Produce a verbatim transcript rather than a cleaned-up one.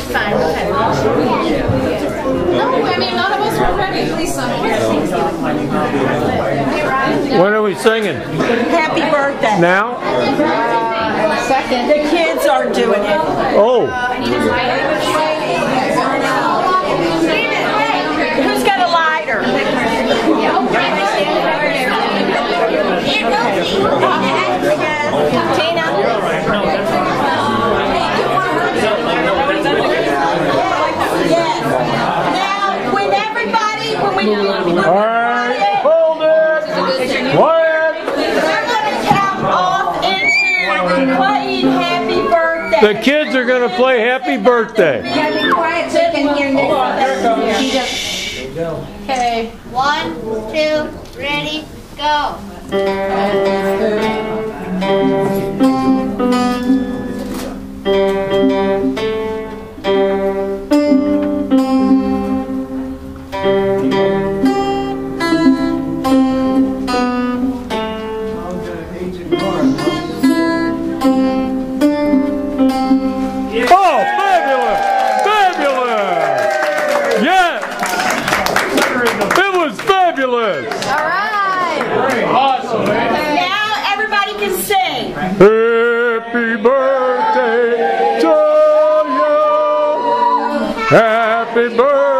fine. Okay. No, I mean, none of us were ready. Please, What are we singing? Happy birthday. Now? Uh, second. The kids are doing it. Oh. Who's got a lighter? Tina? Yes. Now, when everybody, when we... All right. Hold it. Quiet. We're going to count off into playing Happy Birthday. The kids are going to play Happy Birthday. You gotta be quiet so you can hear me. Okay. One, two, ready, go. Oh, fabulous! Fabulous! Yes! It was fabulous! All right. Awesome, man. Now everybody can sing. Happy birthday to you! Happy birthday!